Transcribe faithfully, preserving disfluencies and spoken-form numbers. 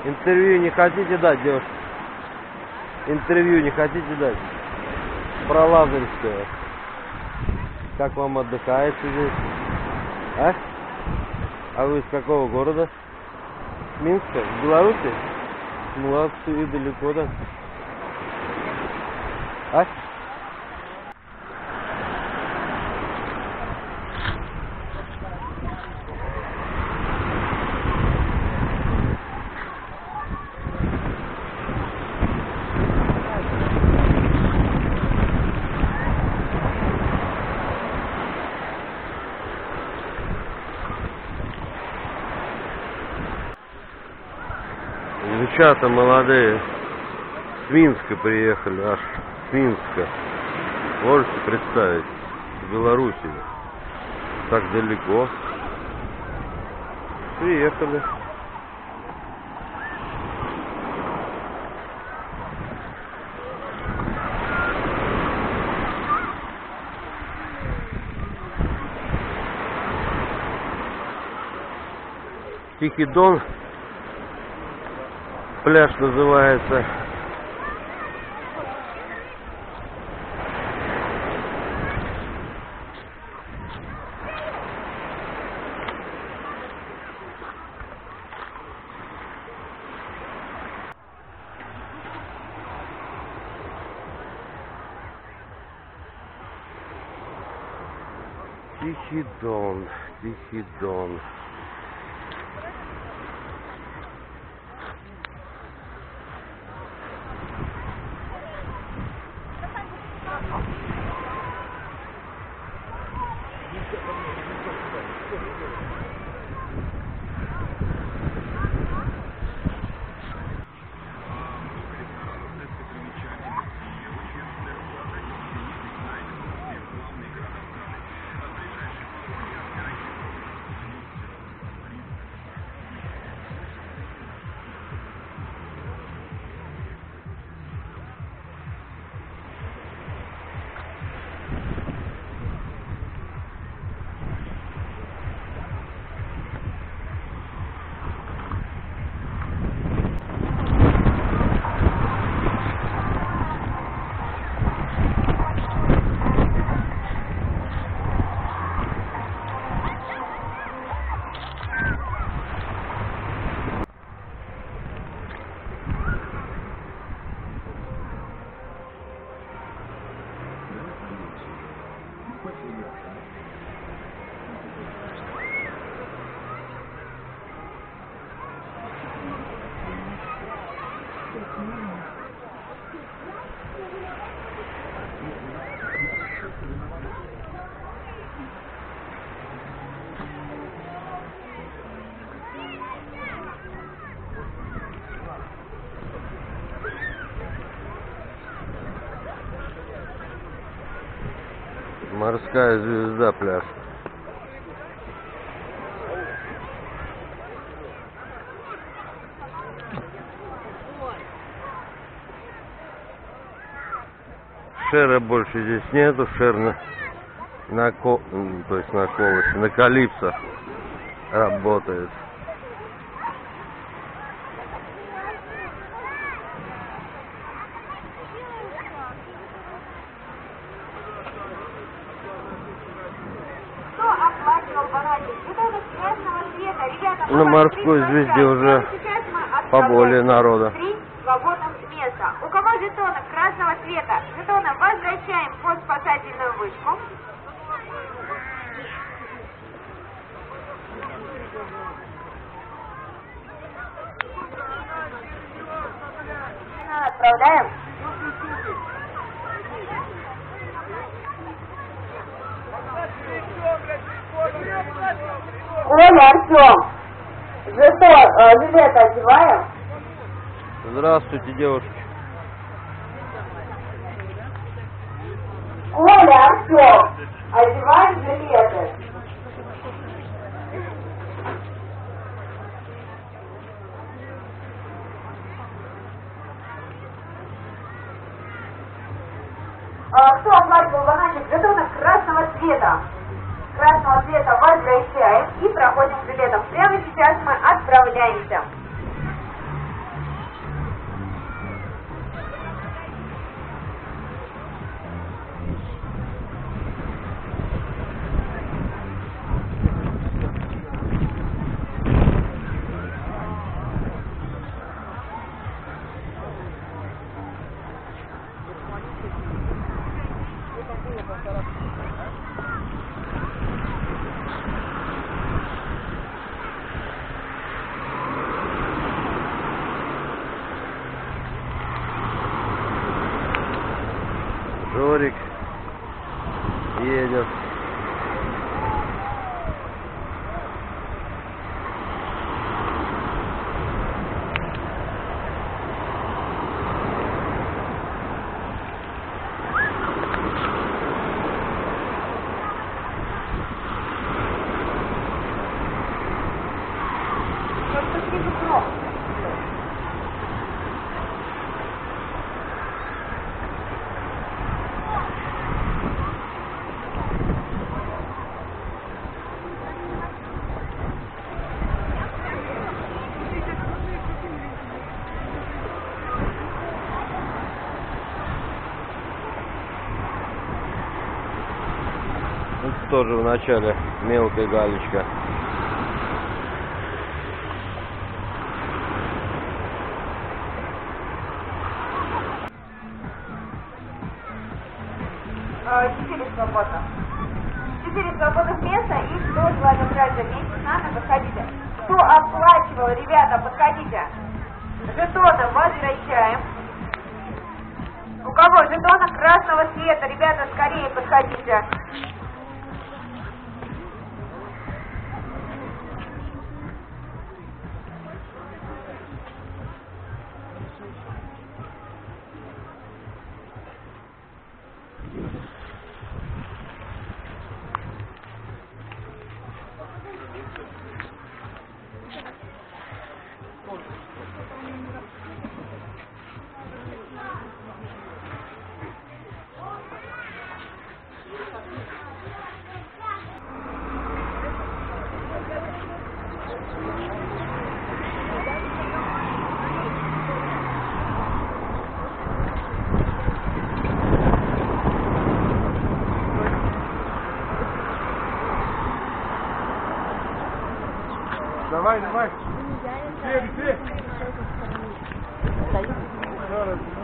Интервью не хотите дать, девушка? Интервью не хотите дать? Про Лазаревское. Как вам отдыхается здесь? А? А вы из какого города? Минска? В Беларуси? Молодцы, и далеко, да? А? Девчата молодые с Минска приехали, аж с Минска. Можете представить, в Беларуси. Так далеко. Приехали. Тихий Дон. Пляж называется. Тихий Дон, Тихий Дон. Морская звезда, пляж. Шера больше здесь нету, шер на, на, ко, то есть на колосе, на Калипсо работает. На морской звезде уже поболее народа. Три свободных места. У кого жетонов красного цвета? Жетоны возвращаем под спасательную вышку. Отправляем. Коля, Артем. Жетон, э, билет одеваем. Здравствуйте, девушки. Коля, Артем, одеваем билеты. А, кто оплачивал бананчик жетонов красного цвета? Красного цвета возвращаем и проходим к билетам. Прямо сейчас мы отправляемся. Это тоже в начале мелкая галечка. Четыре свободных. Четыре свободных места и кто желает брать за вместе с нами, подходите. Кто оплачивал, ребята, подходите. Жетоны возвращаем. У кого жетоны красного цвета, ребята, скорее подходите. Давай, давай. Быстрее, быстрее. Еще раз.